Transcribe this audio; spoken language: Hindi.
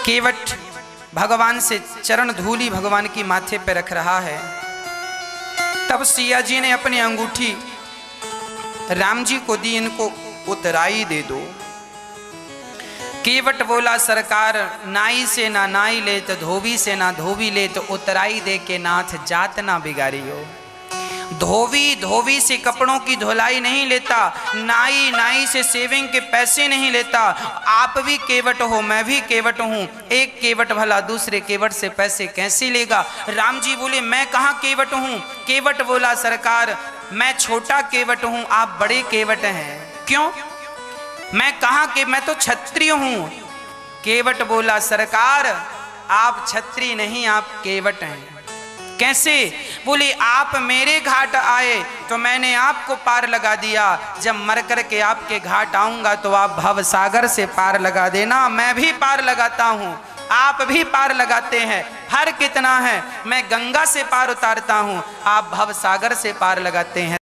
केवट भगवान से चरण धूली भगवान की माथे पे रख रहा है। तब सिया जी ने अपनी अंगूठी राम जी को दी, इनको उतराई दे दो। केवट बोला सरकार, नाई से ना नाई ले तो धोबी से ना धोबी ले तो उतराई दे के नाथ जात ना बिगाड़ियो। धोबी से कपड़ों की धुलाई नहीं लेता, नाई से सेविंग के पैसे नहीं लेता। आप भी केवट हो, मैं भी केवट हूँ, एक केवट भला दूसरे केवट से पैसे कैसे लेगा। राम जी बोले मैं कहाँ केवट हूँ। केवट बोला सरकार, मैं छोटा केवट हूँ, आप बड़े केवट हैं। क्यों? मैं कहाँ के, मैं तो क्षत्रिय हूँ। केवट बोला सरकार, आप क्षत्रिय नहीं, आप केवट हैं। कैसे? बोले आप मेरे घाट आए तो मैंने आपको पार लगा दिया, जब मर कर के आपके घाट आऊंगा तो आप भव सागर से पार लगा देना। मैं भी पार लगाता हूँ, आप भी पार लगाते हैं, फर्क कितना है, मैं गंगा से पार उतारता हूँ, आप भव सागर से पार लगाते हैं।